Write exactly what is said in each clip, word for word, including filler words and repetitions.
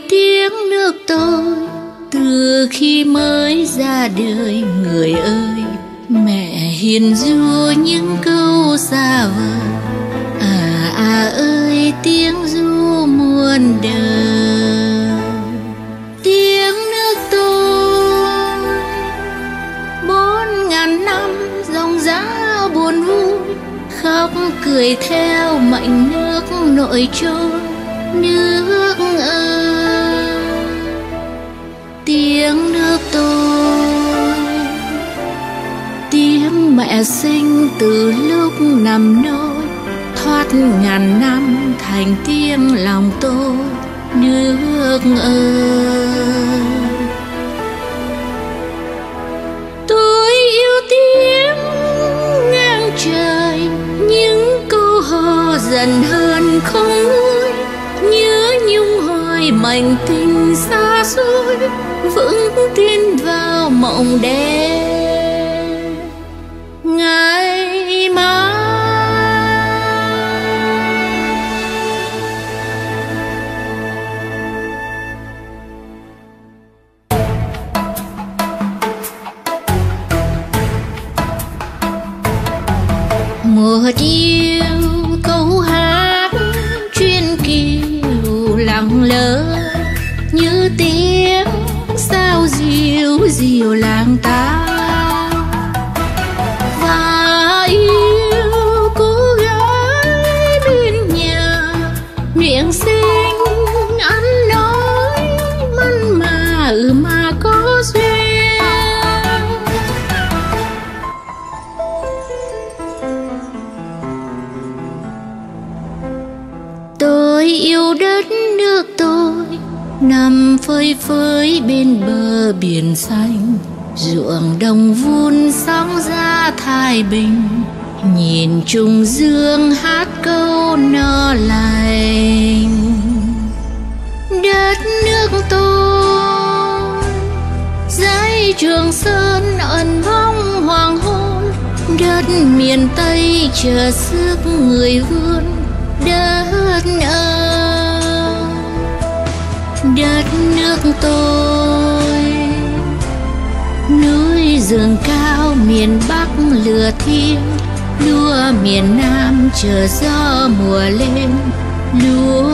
tiếng nước tôi từ khi mới ra đời. Người ơi, mẹ hiền ru những câu xa vời. À à ơi, tiếng ru muôn đời. Tiếng nước tôi bốn ngàn năm dòng dã buồn vui, khóc cười theo mệnh nước nội trôi. Nước ơi, tiếng nước tôi, tiếng mẹ sinh từ lúc nằm nôi, thoát ngàn năm thành tiếng lòng tôi. Nước ơi, tôi yêu tiếng ngang trời, những câu hò dần hơn không nguôi. Nhớ nhung hoài mảnh tình xa xôi, vững tin vào mộng đẹp ngày mai. Một yêu câu hát chuyên kiều lặng lẽ, như tiếng sao diều diều làng ta. Và yêu cô gái bên nhà, miệng xinh ăn nói mặn mà ừ mà có duyên. Tôi yêu đất nước tôi, nằm phơi phới bên bờ biển xanh. Ruộng đồng vun sóng ra thái bình, nhìn trùng dương hát câu no lành. Đất nước tôi, dãy Trường Sơn ẩn bóng hoàng hôn. Đất miền Tây chờ sức người vươn. Đất ơi, đất nước tôi, núi rừng cao miền Bắc lửa thiêng. Lúa miền Nam chờ gió mùa lên. Lúa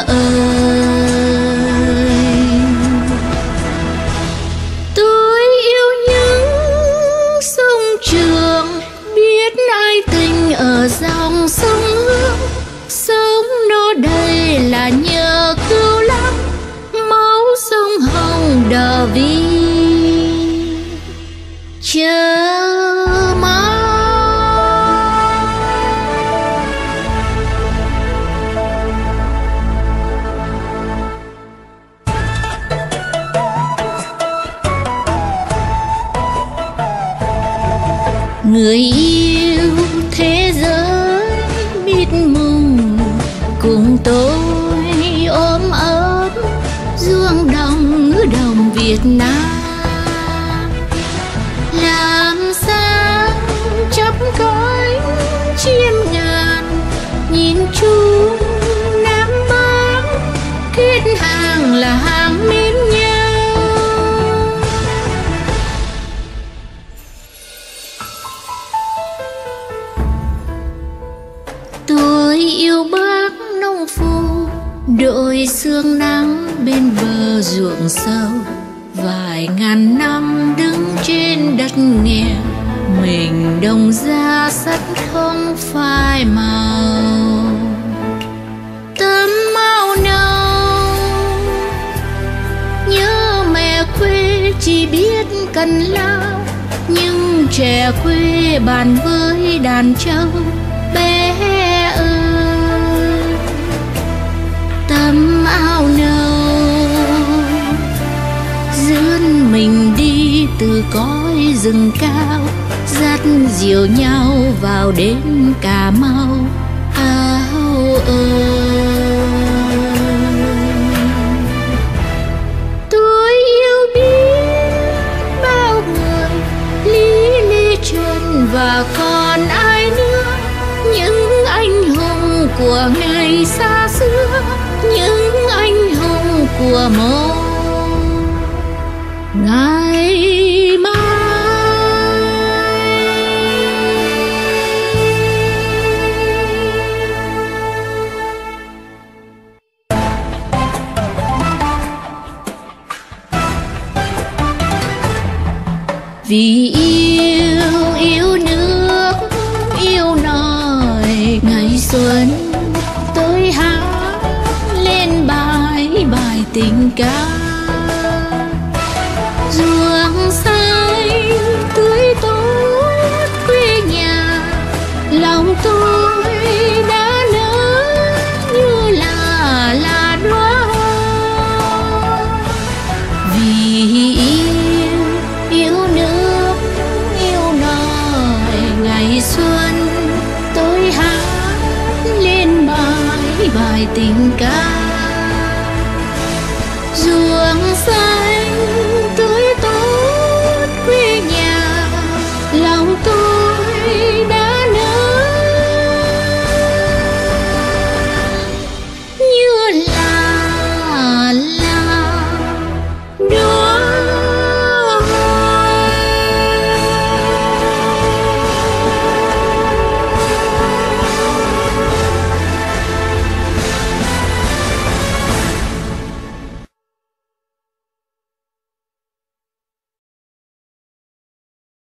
ơi, tôi yêu những sông Trường, biết ai tình ở dòng sông Hương. Sống nó đây là nhờ Cửu Long, máu sông Hồng đỏ vì chờ mong. Người yêu thế giới biết mùng, cùng tôi ôm ấp ruộng đồng ngữ đồng Việt Nam. Làm sao chắp cánh chim ngàn, nhìn chung Nam Bắc kết hàng là hàng mến nhau. Tôi yêu bác nông phu, đội sương nắng bên bờ ruộng sâu. Vài ngàn năm đứng trên đất nghèo, mình đồng ra sắt không phai màu. Tấm áo nâu nhớ mẹ quê chỉ biết cần lao, nhưng trẻ quê bàn với đàn trâu. Bé ơi, tấm áo nâu dẫn mình đi từ cõi rừng cao, dắt dìu nhau vào đến Cà Mau. Áo ơi, tôi yêu biết bao người, Lý Lê Trân và còn ai nữa. Những anh hùng của ngày xa xưa, những anh hùng của một ngày mai. Vì yêu yêu nước yêu nòi ngày xuân, tôi hát lên bài bài tình ca. Ruộng xanh tươi tốt quê nhà, lòng tôi đã nở như là là đóa hoa. Vì yêu yêu nước yêu nòi ngày xuân, tôi hát lên bài bài tình ca. Ruộng xanh